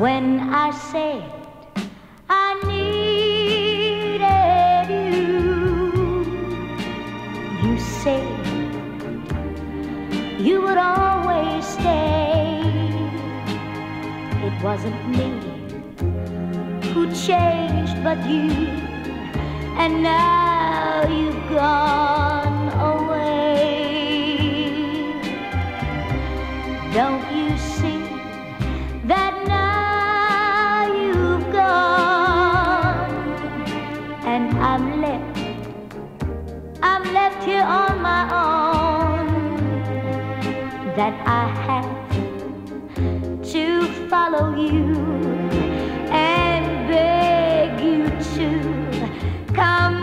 When I said I needed you, you said you would always stay. It wasn't me who changed but you, and now you've gone away. Don't you see that now you've gone, and I'm left here on my own, that I have to follow you and beg you to come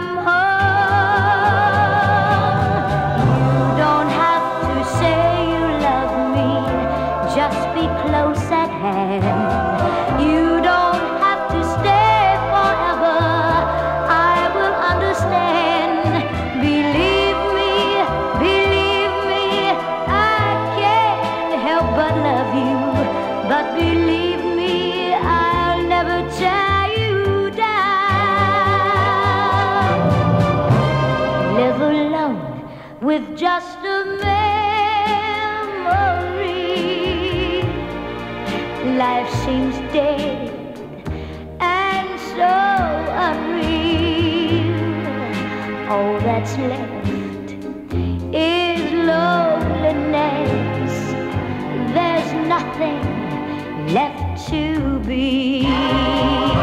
home. You don't have to say you love me, just be close at hand. You don't have to stay forever, I will understand. Believe me, I can't help but love you. But believe me, I'll never tear you down. Live alone with just a memory. Life seems dead and so unreal. All that's left is loneliness. There's nothing left to be.